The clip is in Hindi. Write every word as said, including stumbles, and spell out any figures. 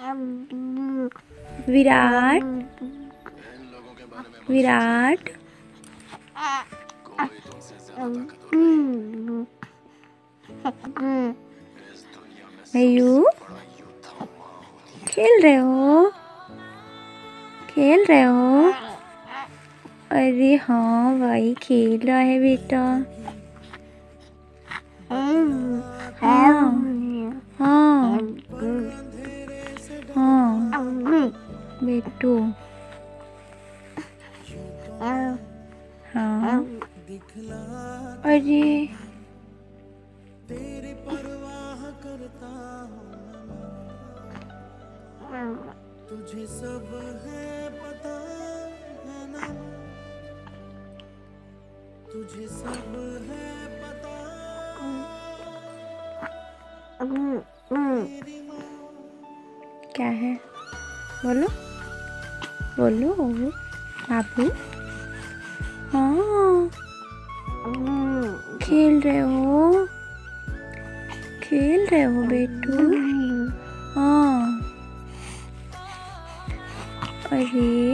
विराट विराट मयू खेल रहे हो खेल रहे हो अरे हाँ भाई खेल रहा है बेटा। हाँ हाँ हाँ बेटू हाँ अरे तुझे सब है पता है ना, तुझे सब है पता। क्या है बोलो बोलो बाबू। हाँ खेल रहे हो खेल रहे हो बेटू। हाँ अरे